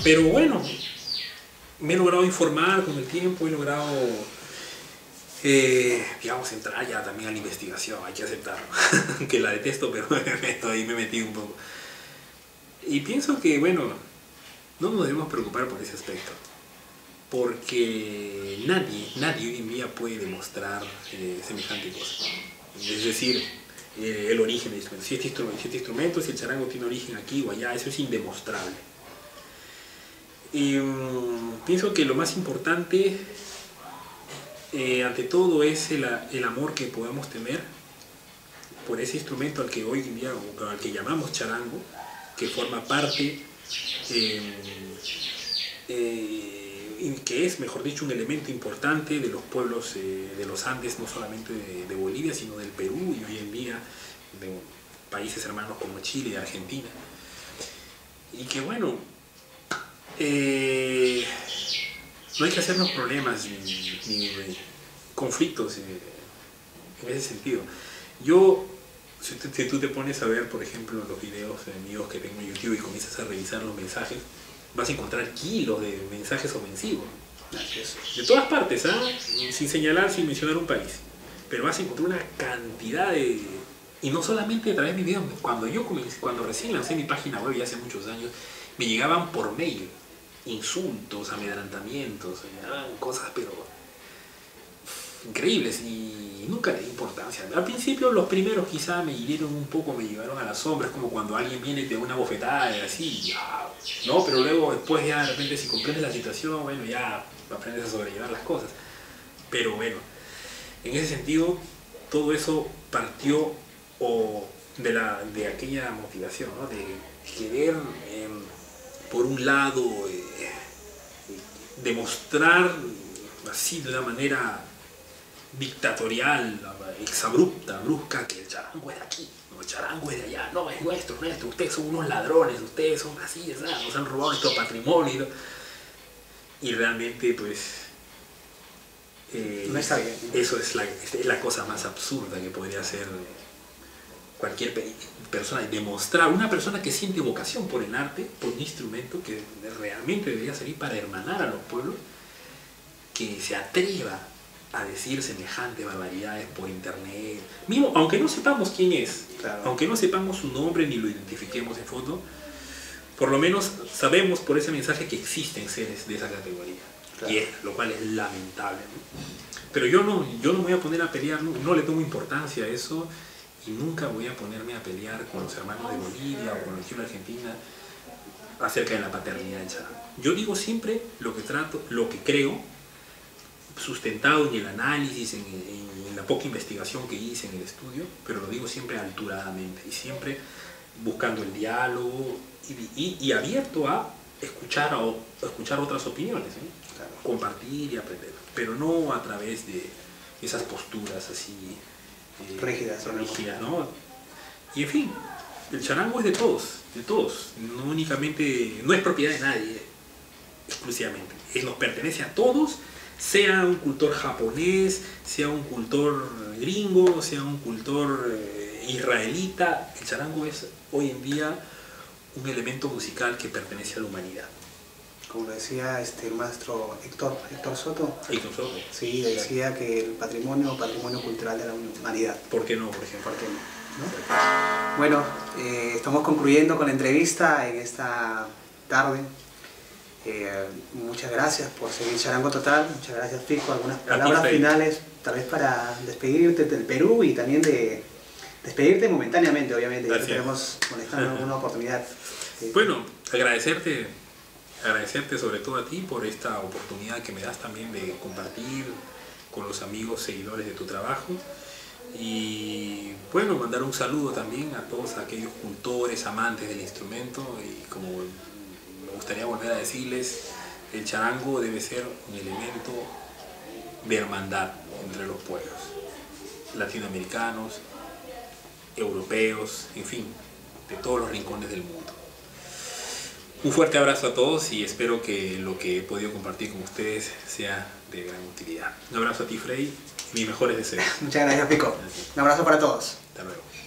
Pero bueno, me he logrado informar con el tiempo, he logrado, digamos, entrar ya también a la investigación, hay que aceptarlo, que la detesto, pero ahí me metí un poco. Y pienso que, bueno, no nos debemos preocupar por ese aspecto, porque nadie hoy en día puede demostrar semejante cosa. Es decir, el origen del instrumento. Si este instrumento, si el charango tiene origen aquí o allá, eso es indemostrable. Y pienso que lo más importante, ante todo, es el amor que podamos tener por ese instrumento al que hoy en día, al que llamamos charango, que forma parte, que es, mejor dicho, un elemento importante de los pueblos de los Andes, no solamente de Bolivia, sino del Perú y hoy en día de países hermanos como Chile y Argentina. Y que bueno, no hay que hacernos problemas ni conflictos en ese sentido. Yo, si tú te pones a ver, por ejemplo, los videos míos que tengo en YouTube y comienzas a revisar los mensajes, vas a encontrar kilos de mensajes ofensivos. De todas partes, sin señalar, sin mencionar un país. Pero vas a encontrar una cantidad de... Y no solamente a través de videos. Cuando recién lancé mi página web, ya hace muchos años, me llegaban por mail insultos, amedrantamientos, cosas pero increíbles y nunca le di importancia. Al principio los primeros quizá me hirieron un poco, me llevaron a las sombras, como cuando alguien viene y te da una bofetada y así, ¿no? Pero luego después ya de repente si comprendes la situación, bueno, ya aprendes a sobrellevar las cosas. Pero bueno, en ese sentido, todo eso partió de aquella motivación, ¿no? De querer, por un lado, demostrar así de una manera dictatorial, exabrupta, brusca, que el charango es de aquí, no, el charango es de allá, no, es nuestro, ustedes son unos ladrones, ustedes son así, nos han robado nuestro patrimonio. Y realmente, pues, no está bien. Eso es la cosa más absurda que podría hacer cualquier persona, demostrar, una persona que siente vocación por el arte, por un instrumento que realmente debería servir para hermanar a los pueblos, que se atreva a decir semejantes barbaridades por internet, mismo, aunque no sepamos quién es, claro, aunque no sepamos su nombre ni lo identifiquemos en foto, por lo menos sabemos por ese mensaje que existen seres de esa categoría, claro, lo cual es lamentable, ¿no? Pero yo no me voy a poner a pelear, no le tomo importancia a eso, y nunca voy a ponerme a pelear con los hermanos de Bolivia o con la región argentina acerca de la paternidad del charango. Yo digo siempre lo que creo, sustentado en el análisis, en la poca investigación que hice en el estudio, pero lo digo siempre alturadamente y siempre buscando el diálogo y abierto a escuchar otras opiniones, ¿eh? Claro, compartir y aprender, pero no a través de esas posturas así rígidas, ¿no? Y en fin, el charango es de todos, no únicamente, no es propiedad de nadie exclusivamente, nos pertenece a todos, sea un cultor japonés, sea un cultor gringo, sea un cultor israelita. El charango es hoy en día un elemento musical que pertenece a la humanidad. Como decía el maestro Héctor Soto. Héctor Soto. Sí, decía que el patrimonio cultural de la humanidad. ¿Por qué no, por ejemplo? ¿Por qué no? ¿No? Bueno, estamos concluyendo con la entrevista en esta tarde. Muchas gracias por seguir Charango Total. Muchas gracias, Pico. Algunas palabras finales, tal vez para despedirte del Perú y también de despedirte momentáneamente, obviamente. Ya estaremos molestando en alguna oportunidad. Bueno, agradecerte sobre todo a ti por esta oportunidad que me das también de compartir con los amigos seguidores de tu trabajo. Y bueno, mandar un saludo también a todos aquellos cultores, amantes del instrumento, y como me gustaría volver a decirles, el charango debe ser un elemento de hermandad entre los pueblos latinoamericanos, europeos, en fin, de todos los rincones del mundo. Un fuerte abrazo a todos y espero que lo que he podido compartir con ustedes sea de gran utilidad. Un abrazo a ti, Frey, y mis mejores deseos. Muchas gracias, Pico. Un abrazo para todos. Hasta luego.